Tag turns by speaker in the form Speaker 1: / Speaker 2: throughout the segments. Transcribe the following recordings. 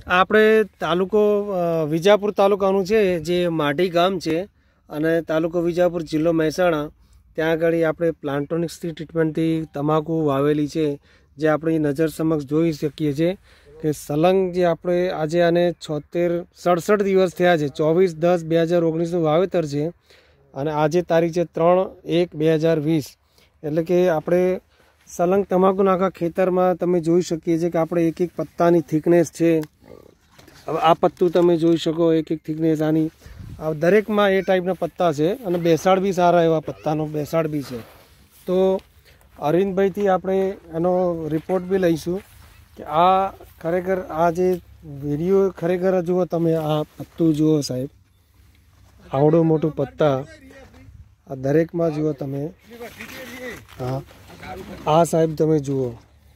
Speaker 1: આપણે તાલુકો વિજાપુર તાલુકાનું છે, જે માઢી ગામ છે અને તાલુકો વિજાપુર જિલ્લો મહેસાણા. ત્યાં આગળ આપણે પ્લાન્ટોનિક્સથી ટ્રીટમેન્ટથી તમાકુ વાવેલી છે, જે આપણી નજર સમક્ષ જોઈ શકીએ છીએ કે સલંગ જે આપણે આજે આને 67 દિવસ થયા છે. 24/10/2019નું વાવેતર છે અને આજે તારીખ છે 3/1/2020. એટલે કે આપણે સલંગ તમાકુના આખા ખેતરમાં તમે જોઈ શકીએ છીએ કે આપણે એક એક પત્તાની થિકનેસ છે. હવે આ પત્તું તમે જોઈ શકો, એક એક થિકનેસ આની. આ દરેકમાં એ ટાઈપના પત્તા છે અને બેસાડ બી સારા એવા પત્તાનો બેસાડ બી છે. તો અરવિંદભાઈથી આપણે એનો રિપોર્ટ બી લઈશું કે આ ખરેખર આ જે વિડીયો ખરેખર જુઓ તમે, આ પત્તું જુઓ સાહેબ, આવડું મોટું પત્તા આ દરેકમાં જુઓ તમે. હા, આ સાહેબ તમે જુઓ,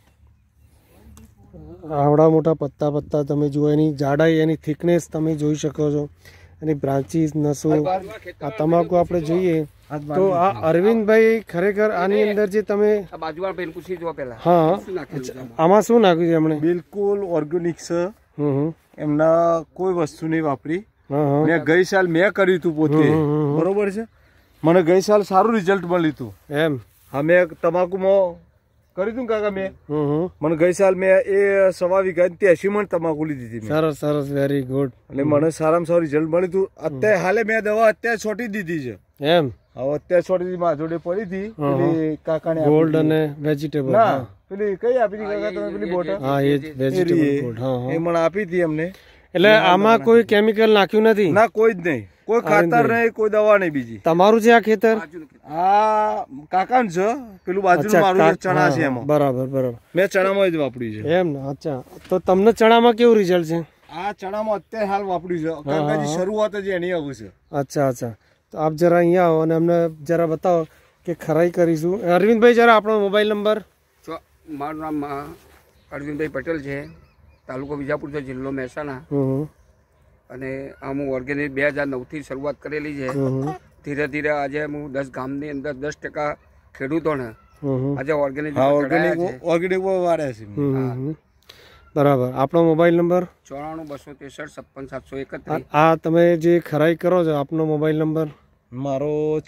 Speaker 1: આવડા મોટા પત્તા તમે જુઓ, એની જાડાઈ, એની થિકનેસ તમે જોઈ શકો છો, એની બ્રાન્ચીસ, નસો. આ તમાકુ આપણે જોઈએ તો આ અરવિંદભાઈ ખરેખર આની અંદર જે તમે હા, આમાં શું નાખ્યું છે એમણે?
Speaker 2: બિલકુલ ઓર્ગેનિક છે. એમના કોઈ વસ્તુ નહીં વાપરી. મેં ગઈ સાલ મેં કર્યું હતું પોતે, બરોબર છે. મને ગઈ સાલ સારું રિઝલ્ટ મળ્યું હતું
Speaker 1: એમ.
Speaker 2: હા, મેં તમાકુમાં કર્યું હતું કાકા. મેં મને ગઈ સાલ મેં એ 1.25 વીઘા 83 મણ તમાકુ લીધી હતી.
Speaker 1: સરસ સરસ, વેરી ગુડ.
Speaker 2: એટલે મને સારામાં સારું રિઝલ્ટ મળ્યું હતું. અત્યારે હાલે મેં દવા અત્યારે છોટી દીધી છે
Speaker 1: એમ.
Speaker 2: હવે અત્યારે છોટી મારા જોડે પડી હતી પેલી કાકાને
Speaker 1: ગોલ્ડ અને વેજીટેબલ.
Speaker 2: ના, પેલી કઈ આપી હતી કાકા તમે? પેલી બોટલ.
Speaker 1: હા, એ જ વેજીટેબલ ગોલ્ડ. હા,
Speaker 2: એ મને આપી હતી એમને.
Speaker 1: એટલે આમાં કોઈ કેમિકલ નાખ્યું નથી?
Speaker 2: ના, કોઈ જ નહીં. કોઈ ખાતર નહીં, કોઈ દવા નહીં બીજી.
Speaker 1: તમારું છે આ ખેતર?
Speaker 2: આ કાકા છે, પેલું બાજુ મારું ચણા છે એમાં.
Speaker 1: બરાબર બરાબર.
Speaker 2: મેં ચણામાં જ વાપર્યું છે
Speaker 1: એમ ને? અચ્છા, તો તમને ચણામાં કેવું રિઝલ્ટ છે?
Speaker 2: આ ચણામાં અત્યારે હાલ વાપર્યું છે. કાકાજી શરૂઆત જ એની આવું છે.
Speaker 1: અચ્છા અચ્છા, તો આપ જરા અહીંયા આવો અને અમને જરા બતાવો કે ખરાઈ કરીશું. અરવિંદભાઈ જરા આપણો મોબાઈલ નંબર.
Speaker 3: મારું નામ અરવિંદભાઈ પટેલ છે, તાલુકો વિજાપુર છે, જિલ્લો મહેસાણા. અને આ હું ઓર્ગેનિક 2009થી શરૂઆત કરેલી છે. ધીરે ધીરે આજે હું 10 ગામની અંદર 10% ખેડૂતોને આજે ઓર્ગેનિક
Speaker 2: વાળ્યા છે.
Speaker 1: બરાબર. આપણો મોબાઈલ નંબર
Speaker 3: 94 263 56 731.
Speaker 1: આ તમે જે ખરાઈ કરો છો, આપનો મોબાઈલ નંબર?
Speaker 2: મારો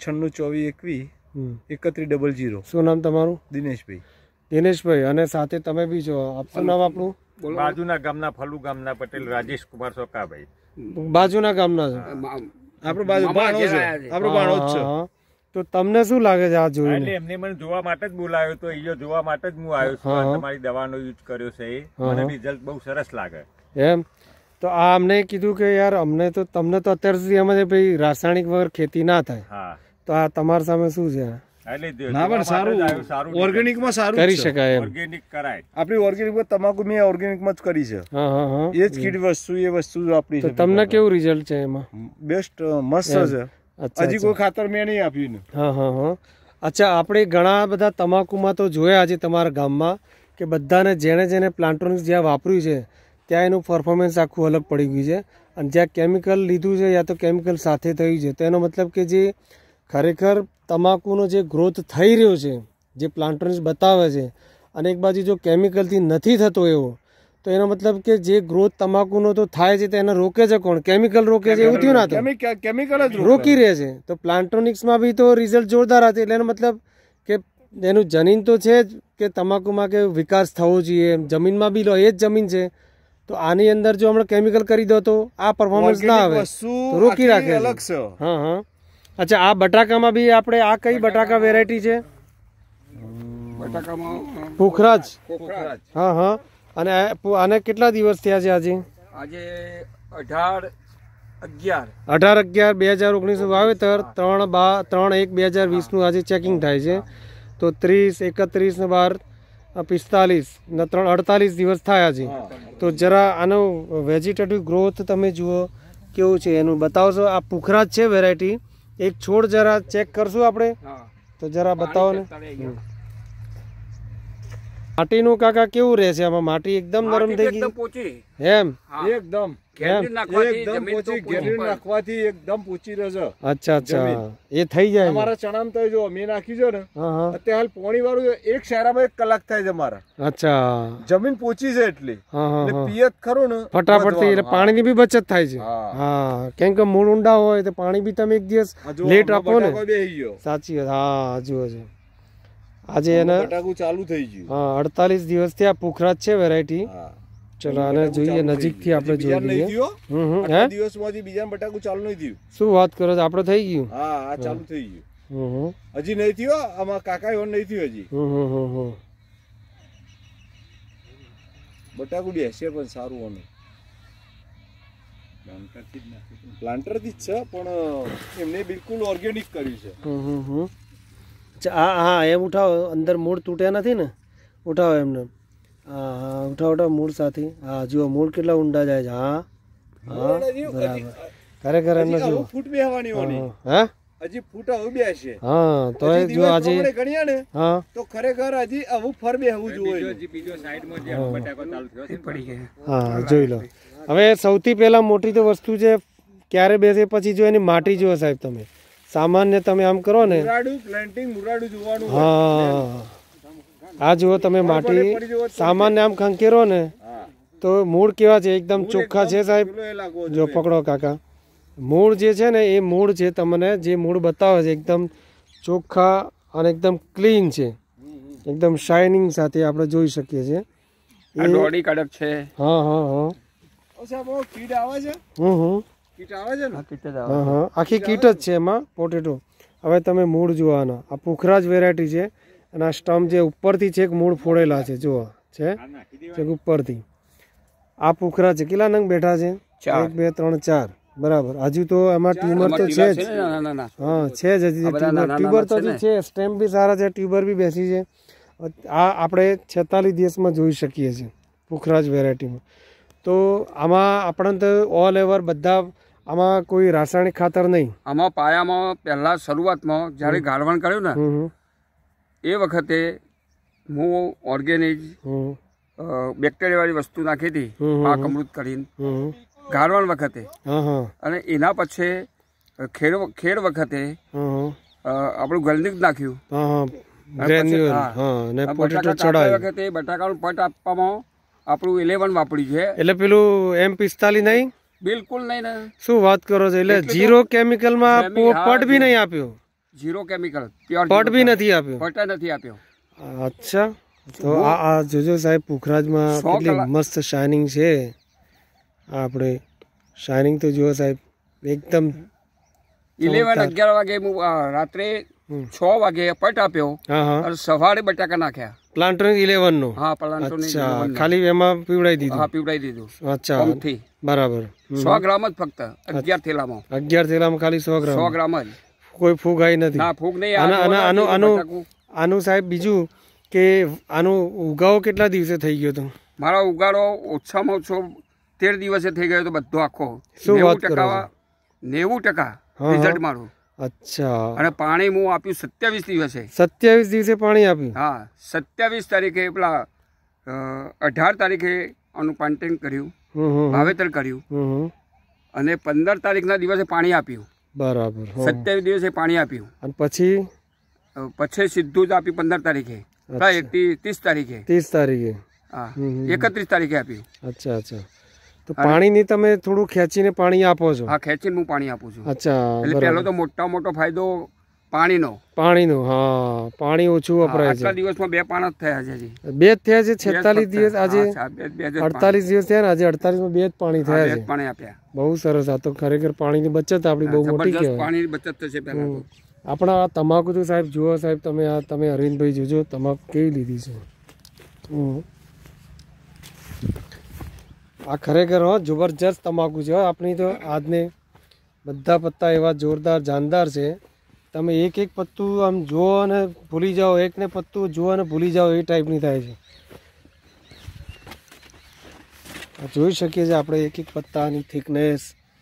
Speaker 2: 962421 3100.
Speaker 1: શું નામ તમારું?
Speaker 2: દિનેશભાઈ.
Speaker 1: દિનેશભાઈ. અને સાથે તમે બી છો, આપનું નામ આપણું?
Speaker 4: બાજુના ગામના ફલુ ગામના પટેલ રાજેશ કુમાર સોકાભાઈ.
Speaker 1: બાજુના ગામના છે?
Speaker 2: આપણો બાજુ બાણો છે, આપણો બાણો જ છે.
Speaker 1: તો તમને શું લાગે છે આ જોઈને?
Speaker 4: એમને મને જોવા માટે જ બોલાવ્યો તો, એ જોવા માટે જ હું આવ્યો છું. તમારી દવાનો યુઝ કર્યો છે, મને રિઝલ્ટ બહુ સરસ લાગે
Speaker 1: એમ. તો આ અમને કીધું કે યાર અમને તો, તમને તો અત્યાર સુધી અમે ભાઈ રાસાયણિક વગર ખેતી ના થાય.
Speaker 4: હા,
Speaker 1: તો આ તમારા સામે શું છે?
Speaker 2: ના, પણ સારું ઓર્ગેનિક માં સારું
Speaker 1: કરી શકાય.
Speaker 4: ઓર્ગેનિક કરાય.
Speaker 2: આપણી ઓર્ગેનિક તમાકુ મેં ઓર્ગેનિક માં જ કરી છે. એ જ કીડ વસ્તુ, એ વસ્તુ આપણી છે.
Speaker 1: તમને કેવું રિઝલ્ટ છે એમાં?
Speaker 2: બેસ્ટ, મસ્ત છે. હજી કોઈ ખાતર મેં નહીં આપ્યું.
Speaker 1: હા. અચ્છા, આપણે ઘણા બધા તમાકુમાં તો જોયા આજે તમારા ગામમાં કે બધાને જેને પ્લાન્ટોનિક્સ જ્યાં વાપર્યું છે ત્યાં એનું પરફોર્મન્સ આખું અલગ પડી ગયું છે. અને જ્યાં કેમિકલ લીધું છે યા તો કેમિકલ સાથે થયું છે, તો એનો મતલબ કે જે ખરેખર તમાકુનો જે ગ્રોથ થઈ રહ્યો છે, જે પ્લાન્ટોનિક્સ બતાવે છે, અને એક બાજુ જો કેમિકલથી નથી થતો એવો, તો એનો મતલબ કે જે ગ્રોથ તમાકુનો તો થાય છે તો એને રોકે છે કોણ? કેમિકલ રોકે છે, એવું થયું ના? તો
Speaker 2: કેમિકલ જ
Speaker 1: રોકી રહે છે. તો પ્લાન્ટોનિક્સમાં બી તો રિઝલ્ટ જોરદાર હતી. એટલે એનો મતલબ કે એનું જમીન તો છે જ કે તમાકુમાં કે વિકાસ થવો જોઈએ, જમીનમાં બી લો, એ જ જમીન છે. તો આની અંદર જો હમણાં કેમિકલ કરી દો તો આ પરફોર્મન્સ ના આવે, તો રોકી રાખે. હા. અચ્છા, આ બટાકામાં બી આપણે, આ કઈ બટાકા વેરાયટી છે? પુખરાજ. હા. અને આને કેટલા દિવસ થયા છે આજે?
Speaker 3: આજે
Speaker 1: 18/11/2019 વાવેતર, 3/1/2020 આજે ચેકિંગ થાય છે. તો 30, 31 ને 12, 45 ને 48 દિવસ થયા છે. તો જરા આનો વેજીટેટિવ ગ્રોથ તમે જુઓ કેવું છે એનું બતાવશો? આ પુખરાજ છે વેરાયટી. એક છોડ જરા ચેક કરશું આપણે, તો જરા બતાવો ને. માટીનું કાકા કેવું રહે છે આમાં? માટી એકદમ નરમ થઈ ગઈ
Speaker 3: એકદમ પોચી
Speaker 1: એમ?
Speaker 2: એકદમ
Speaker 3: ઘેરથી નાખવાથી
Speaker 2: એકદમ
Speaker 3: જમીન તો
Speaker 2: પોચી
Speaker 3: પોચી
Speaker 2: ઘેરી
Speaker 3: પડે.
Speaker 2: નાખવાથી એકદમ પોચી રહેશે.
Speaker 1: અચ્છા અચ્છા, એ થઈ જાય ને?
Speaker 2: અમારા ચણામાં તો જો મેં નાખ્યું છે ને
Speaker 1: હા હા,
Speaker 2: અત્યારે હાલ પોણી વાળું એક શેરામાં 1 કલાક થાય છે મારા.
Speaker 1: અચ્છા,
Speaker 2: જમીન પોચી છે એટલી
Speaker 1: હા હા
Speaker 2: એટલે
Speaker 1: હા,
Speaker 2: પિયત ખરું ને
Speaker 1: ફટાફટ થી, એટલે
Speaker 2: વધવાનું.
Speaker 1: પાણીની બી બચત થાય છે.
Speaker 2: હા.
Speaker 1: હા, કેમ કે મૂળ ઊંડા હોય તો પાણી બી તમે એક દિવસ
Speaker 2: આ જો
Speaker 1: લેટ
Speaker 2: હમણાં
Speaker 1: આપો ને.
Speaker 2: બટાકો બેહી ગયો.
Speaker 1: સાચી વાત, હા જુઓ છે આજે એને
Speaker 2: બટાકું ચાલુ થઈ ગયું.
Speaker 1: હા 48 દિવસથી આ પુખરાજ છે વેરાયટી.
Speaker 2: હા.
Speaker 1: ચલો આને જોઈએ નજીકથી આપણે
Speaker 2: હજી બીજાને
Speaker 1: જોઈ
Speaker 2: નહીં
Speaker 1: લઈએ.
Speaker 2: થયું હો.
Speaker 1: હે
Speaker 2: આટલા દિવસમાંથી બીજાને બટાકું ચાલુ નહીં થયું.
Speaker 1: શું વાત કરો છો, આપણે થઈ ગયું?
Speaker 2: હા આ ચાલુ થઈ ગયું.
Speaker 1: હમ
Speaker 2: હજી નહીં થયું હો. આમાં કાકા એવો નહીં થયું હજી.
Speaker 1: હમ.
Speaker 2: બટાકું બેસે પણ સારું આનું. પ્લાન્ટર થી જ છે પણ એમને બિલકુલ ઓર્ગેનિક કર્યું છે.
Speaker 1: હા એમ ઉઠાવો, અંદર મૂળ તૂટ્યા નથી ને? ઉઠાવો એમને. હા હા, ઉઠાવો મૂળ સાથે. હા જુઓ મૂળ કેટલા ઊંડા જાય છે. હા હા બરાબર, ખરેખર એમને
Speaker 2: હજી
Speaker 1: જુઓ.
Speaker 2: આવું ફૂટ બેહવાની ઓની.
Speaker 1: હા
Speaker 2: હજી ફૂટ આવું બેસે.
Speaker 1: હા, તો
Speaker 2: હજી
Speaker 1: એ જો
Speaker 2: દિવસ
Speaker 1: આજે
Speaker 2: પ્રમાણે ગણ્યા ને
Speaker 1: હા
Speaker 2: તો ખરેખર હજી આવું ફર બેહવું જોઈએ.
Speaker 4: બીજો સાઈડમાં જે બટાકો ચાલુ થયો છે
Speaker 3: પડી ગયા.
Speaker 1: હા જોઈ લો. હવે સૌથી પહેલા મોટી તો વસ્તુ છે ક્યારે બેસે પછી જો એની માટી જુઓ સાહેબ તમે. સામાન્ય તમે આમ કરો ને,
Speaker 2: મુરાડું પ્લાન્ટિંગ મુરાડું જોવાનું.
Speaker 1: હા આ જુઓ તમે માટી સામાન્ય આમ ખંખેરો ને
Speaker 2: હા
Speaker 1: તો મૂળ કેવા છે? એકદમ ચોખ્ખા છે સાહેબ.
Speaker 2: પેલો એ લાગવો
Speaker 1: જો
Speaker 2: જોઈએ.
Speaker 1: પકડો કાકા, મૂળ જે છે ને એ મૂળ છે, તમને જે મૂળ બતાવે છે એકદમ ચોખ્ખા અને એકદમ ક્લીન છે, એકદમ શાઇનિંગ સાથે આપણે જોઈ શકીએ છીએ.
Speaker 3: આ દોડી કડક છે.
Speaker 1: હા હા હા,
Speaker 2: ઓ સાહેબ ઓ કીટ આવે છે. કીટ આવે છે ને.
Speaker 3: આ કીટ જ આવે.
Speaker 1: હા હા, આખી કીટ જ છે એમાં પોટેટો. હવે તમે મૂળ જુઓ આના, આ પુખરાજ વેરાયટી છે અને આ સ્ટમ્પ જે ઉપરથી છેક મૂળ ફોડેલા છે જુઓ છે છેક ઉપરથી. આ પુખરા છે. કેટલા નંગ બેઠા છે? 1 2 3 4 બરાબર. હજુ તો એમાં ટ્યુબર તો છે જ.
Speaker 3: ના ના ના
Speaker 1: હા છે જ હજી ટ્યુબર તો હજી છે. સ્ટેમ્પ બી સારા છે, ટ્યુબર બી બેસી છે. આ આપણે 46 દિવસમાં જોઈ શકીએ છીએ પુખરાજ વેરાયટીમાં. તો આમાં આપણે તો ઓલ એવર બધા, આમાં કોઈ રાસાયણિક ખાતર નહીં.
Speaker 3: આમાં પાયામાં પહેલા શરૂઆતમાં જ્યારે ગાળવણ કર્યું ને એ વખતે હું ઓર્ગેનિક બેક્ટેરિયાવાળી વસ્તુ નાખી હતી, પાક અમૃત કરીને ગાળવણ વખતે.
Speaker 1: હા હા
Speaker 3: અને એના પછી ખેડ વખતે આપણું ગલનિક નાખ્યું.
Speaker 1: હા હા, ગ્રેન્યુઅલ. હા, ને પોટેટો ચડાવ્યું.
Speaker 3: વખતે બટાકાનું પટ આપવામાં આપણું 11 વાપર્યું છે.
Speaker 1: એટલે પેલું M45 નહીં?
Speaker 3: બિલકુલ નહીં ને.
Speaker 1: શું વાત કરો છો? એટલે ઝીરો કેમિકલમાં પટ બી નહીં આપ્યો?
Speaker 3: ઝીરો કેમિકલ, પ્યોર
Speaker 1: પટ બી નથી આપ્યો?
Speaker 3: પટ નથી આપ્યો.
Speaker 1: અચ્છા, તો આ જોજો સાહેબ પુખરાજમાં કેટલી મસ્ત શાઇનિંગ છે. આપણે શાઇનિંગ તો જુઓ સાહેબ, એકદમ
Speaker 3: 11 વાગે હું રાત્રે 6 વાગે પટ આપ્યો
Speaker 1: હા હા,
Speaker 3: અને સવારે બટાકા નાખ્યા.
Speaker 1: પ્લાન્ટર 11 નો?
Speaker 3: હા પ્લાન્ટોની
Speaker 1: અચ્છા, ખાલી એમાં પીવડાવી દીધું?
Speaker 3: હા પીવડાવી દીધું.
Speaker 1: અચ્છા
Speaker 3: પંપથી
Speaker 1: બરાબર.
Speaker 3: 100 ગ્રામ જ ફક્ત 11 થેલામાં.
Speaker 1: 11 થેલામાં ખાલી 100 ગ્રામ?
Speaker 3: 100 ગ્રામ જ.
Speaker 1: કોઈ ફૂગાઈ નથી?
Speaker 3: ના ફૂગ નહીં.
Speaker 1: આનું સાહેબ બીજું કે આનું ઉગાવો કેટલા દિવસે થઈ ગયો હતો?
Speaker 3: મારો ઉગાડો ઓછામાં ઓછો 13 દિવસે થઈ ગયો તો બધો આખો.
Speaker 1: શું વાત કરો છો?
Speaker 3: 90% રિઝલ્ટ મારું.
Speaker 1: અચ્છા,
Speaker 3: અને પાણી હું આપ્યું 27 દિવસે.
Speaker 1: 27 દિવસે પાણી આપ્યું?
Speaker 3: હા 27 તારીખે પેલા 18 તારીખે આનું પ્લાન્ટિંગ કર્યું, વાવેતર કર્યું અને 15 તારીખના દિવસે પાણી આપ્યું.
Speaker 1: બરાબર.
Speaker 3: 27 દિવસે પાણી આપ્યું
Speaker 1: અને પછી
Speaker 3: સીધું જ આપ્યું 15 તારીખે, 30 તારીખે,
Speaker 1: 30 તારીખે,
Speaker 3: હા 31 તારીખે આપ્યું.
Speaker 1: અચ્છા અચ્છા, તો પાણીની તમે થોડું ખેંચીને પાણી આપો છો?
Speaker 3: હા ખેંચીને હું પાણી આપું છું.
Speaker 1: અચ્છા,
Speaker 3: એટલે પહેલો તો મોટો ફાયદો પાણીનો.
Speaker 1: હા, પાણી ઓછું વપરાય છે.
Speaker 3: આટલા દિવસમાં 2 પાણા જ થયા છે. હજી
Speaker 1: 2 જ થયા છે? 46 દિવસ, આજે 48 દિવસ થયા ને, આજે 48 માં 2 જ પાણી થયા છે.
Speaker 3: પાણી આપ્યા.
Speaker 1: બહુ સરસ. આ તો ખરેખર પાણીની બચત આપણી બહુ મોટી કહેવાય.
Speaker 3: પાણીની બચત થશે પહેલા તો.
Speaker 1: આપણા આ તમાકુ તો સાહેબ જુઓ સાહેબ તમે અરવિંદભાઈ જોજો તમાકુ કેવી લીધી છે. આ ખરેખર જબરજસ્ત તમાકુ છે. આપણી તો આજને બધા પત્તા એવા જોરદાર જાનદાર છે. તમે એક પત્તું આમ જુઓ અને ભૂલી જાઓ, એકને પત્તું જુઓ અને ભૂલી જાઓ એ ટાઈપની થાય છે. જોઈ શકીએ છીએ આપણે એક પત્તાની થિકનેસ.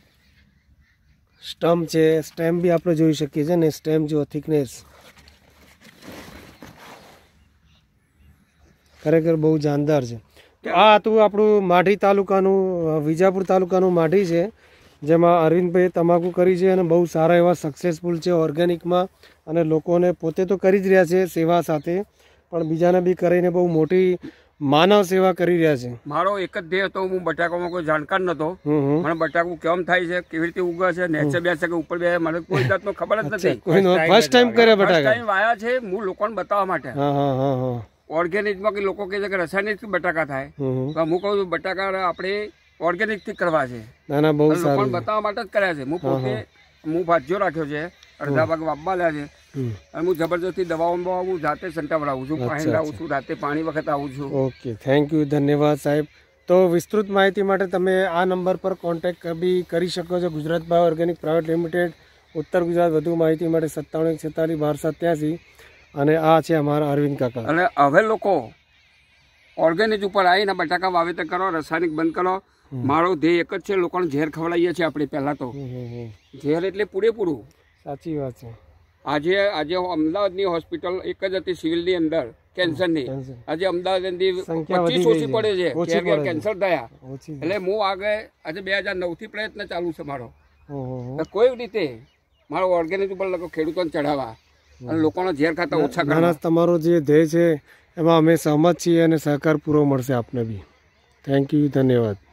Speaker 1: સ્ટમ્પ છે, સ્ટેમ બી આપણે જોઈ શકીએ છીએ ને, સ્ટેમ જો થિકનેસ ખરેખર બહુ જાનદાર છે. તો આ હતું આપણું માઢી તાલુકાનું વિજાપુર તાલુકાનું માઢી છે, જેમાં અરવિંદભાઈએ તમાકુ કરી છે અને બહુ સારા એવા સક્સેસફુલ છે ઓર્ગેનિકમાં, અને લોકોને પોતે તો કરી જ રહ્યા છે સેવા સાથે, પણ બીજાને બી કરીને બહુ મોટી માનવ સેવા કરી રહ્યા છે.
Speaker 3: મારો એક જ ધ્યેય હતો, હું બટાકામાં કોઈ જાણકાર નતો, મને બટાકું કેમ થાય છે, કેવી રીતે ઉગે છે, નેચે બેસે કે ઉપર બે, મને કોઈ જાતનો ખબર જ નથી.
Speaker 1: ફર્સ્ટ ટાઈમ કર્યા બટાકા,
Speaker 3: ટાઈમ વાયા છે હું લોકોને બતાવવા માટે. ઓર્ગેનિકમાં કે લોકો કહે છે કે રાસાયણિક બટાકા થાય, તો હું કહું છું બટાકા આપણે ઓર્ગેનિક થી કરવા છે.
Speaker 1: ના ના, બહુ સારું,
Speaker 3: લોકોને બતાવવા માટે જ કર્યા છે. હું પોતે હું ભાજ્યો રાખ્યો છે, અડધા ભાગ વાપવા લ્યા છે, અને હું જબરજસ્તી દવાઓ હું જાતે સંટાવડાવું છું, પાણી લાવું છું, રાતે પાણી વખત આવું છું.
Speaker 1: ઓકે, થેન્ક યુ, ધન્યવાદ સાહેબ. તો વિસ્તૃત માહિતી માટે તમે આ નંબર પર કોન્ટેક્ટ બી કરી શકો છો. Gujarat bio organic private limited, ઉત્તર ગુજરાત. વધુ માહિતી માટે 974642 અને આ છે અમારા અરવિંદ કાકા.
Speaker 3: અને હવે લોકો ઓર્ગેનિક ઉપર આવીને બટાકા વાવેતર કરો, રાસાયણિક બંધ કરો. મારો ધ્યેય એક જ છે, લોકોને ઝેર ખવડાવીએ છીએ આપણે. પહેલા તો ઝેર એટલે પૂરેપૂરું.
Speaker 1: સાચી વાત છે.
Speaker 3: આજે અમદાવાદની હોસ્પિટલ એક જ હતી સિવિલની અંદર કેન્સરની. આજે અમદાવાદની 25 ઓછી પડે છે, કેન્સર થયા. એટલે હું આગળ આજે 2009 થી પ્રયત્ન ચાલુ છે મારો. કોઈ રીતે મારો ઓર્ગેનિક ઉપર લોકો ખેડૂતોને ચઢાવવા અને લોકોનો ઝેર ખાતા ઓછા કરવા.
Speaker 1: તમારો જે ધ્યેય છે એમાં અમે સહમત છીએ અને સહકાર પૂરો મળશે આપને બી. થેન્ક યુ, ધન્યવાદ.